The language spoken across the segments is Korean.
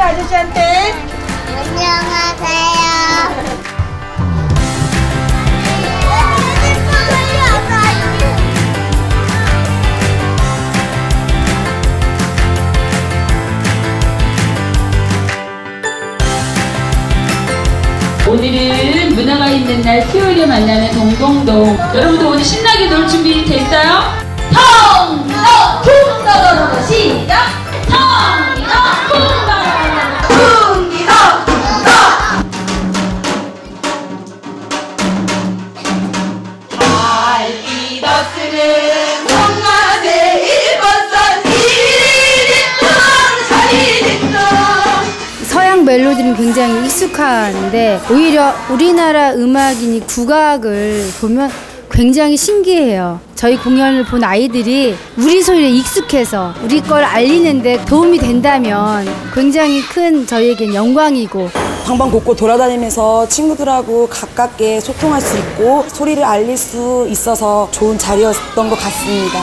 아저씨한테. 안녕하세요. 오늘은 문화가 있는 날 토요일에 만나는 동동동. 여러분도 오늘 신나게 놀 준비 됐어요? 통동동동동 시작! 서양 멜로디는 굉장히 익숙한데 오히려 우리나라 음악이니 국악을 보면 굉장히 신기해요. 저희 공연을 본 아이들이 우리 소리에 익숙해서 우리 걸 알리는데 도움이 된다면 굉장히 큰 저희에겐 영광이고, 방방곡곡 돌아다니면서 친구들하고 가깝게 소통할 수 있고 소리를 알릴 수 있어서 좋은 자리였던 것 같습니다.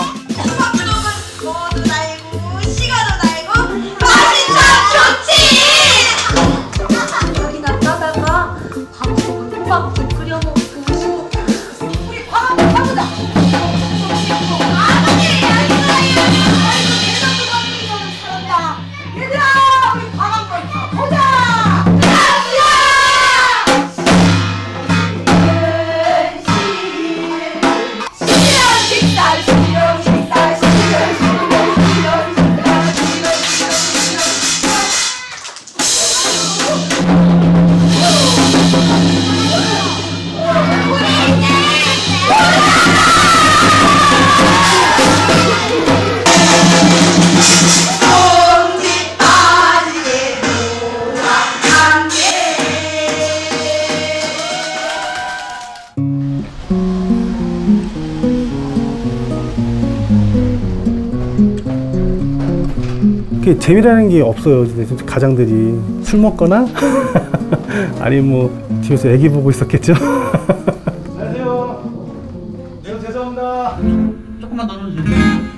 재미라는 게 없어요. 가장들이 술 먹거나 아니면 뭐 뒤에서 애기 보고 있었겠죠. 안녕하세요. 네, 죄송합니다. 조금만 더 넣어주세요.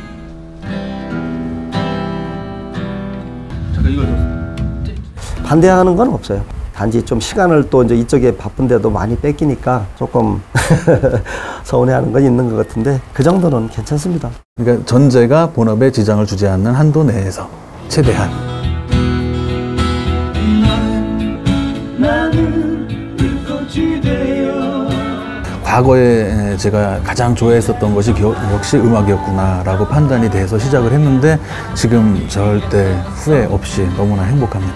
잠깐 이거 좀. 반대하는 건 없어요. 단지 좀 시간을 또 이제 이쪽에 바쁜데도 많이 뺏기니까 조금 서운해하는 건 있는 것 같은데 그 정도는 괜찮습니다. 그러니까 전제가 본업에 지장을 주지 않는 한도 내에서 최대한. 과거에 제가 가장 좋아했었던 것이 역시 음악이었구나라고 판단이 돼서 시작을 했는데 지금 절대 후회 없이 너무나 행복합니다.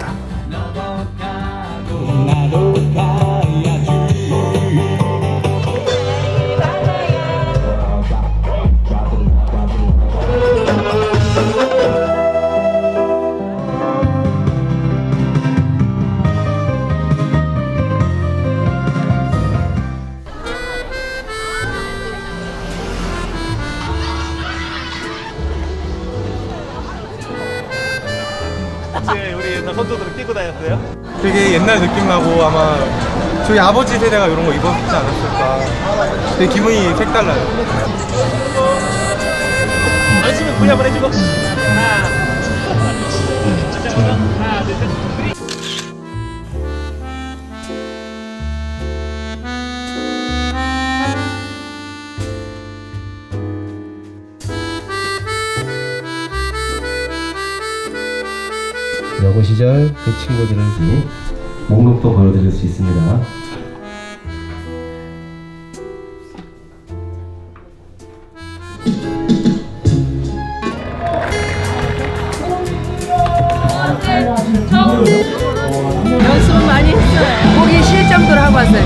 우리 옛날 선조들은 끼고 다녔어요? 되게 옛날 느낌 나고 아마 저희 아버지 세대가 이런 거 입었지 않았을까. 되게 기분이 색달라요. 열심히 구이 한번 해주고. 하나, 둘, 셋. 여고 시절 그 친구들을 위해 목록도 걸어드릴 수 있습니다. 연습은 많이 했어요. 보기 싫을 정도로 하고 왔어요.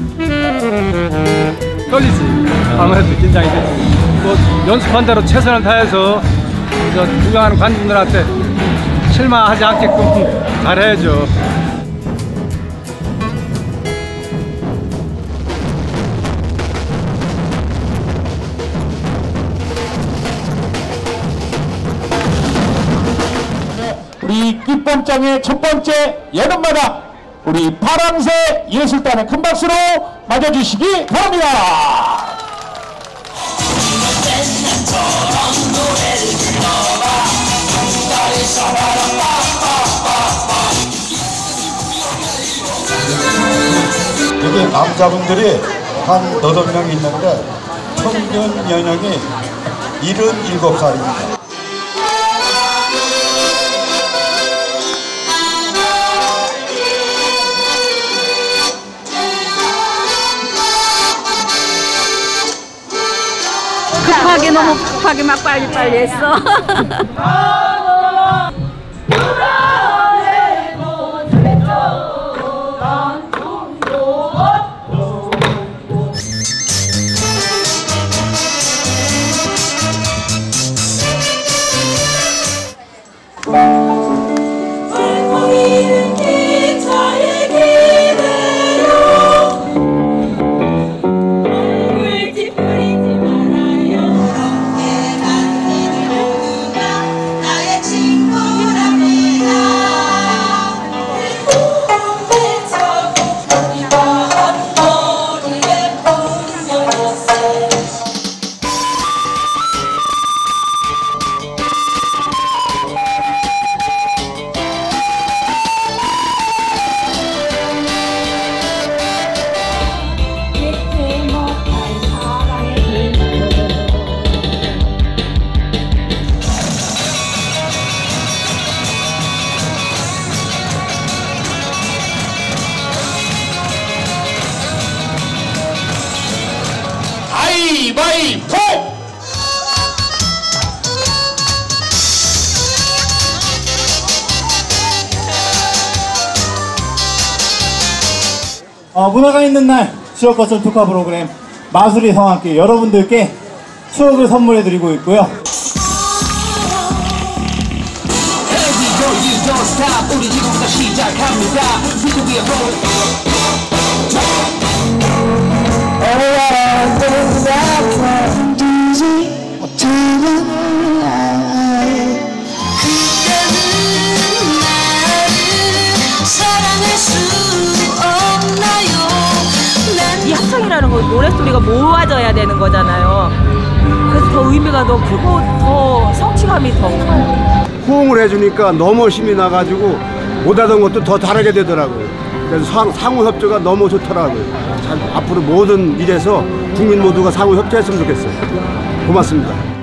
떨리지. 아무래도 긴장이 되지. 뭐 연습한 대로 최선을 다해서 구경하는 관중들한테 실망하지 않게끔 잘해야죠. 우리 끝봉장의 첫 번째 여름마당 우리 파랑새 예술단의 큰 박수로 맞아주시기 바랍니다. 여기 남자분들이 한 8명 있는데 평균 연령이 77살입니다. 급하게 너무 급하게 막 빨리빨리 했어. 가위바위보! 문화가 있는 날 지역거점 특화 프로그램 마술이 성악기 여러분들께 추억을 선물해드리고 있고요. 우리 지금부터 시작합니다. 이 합창이라는 건 노랫소리가 모아져야 되는 거잖아요. 그래서 더 의미가 더 크고 더 성취감이 더 커요. 호응을 해주니까 너무 힘이 나가지고 못하던 것도 더 잘하게 되더라고요. 그래서 상호 협조가 너무 좋더라고요. 참 앞으로 모든 일에서 국민 모두가 상호 협조했으면 좋겠어요. 고맙습니다.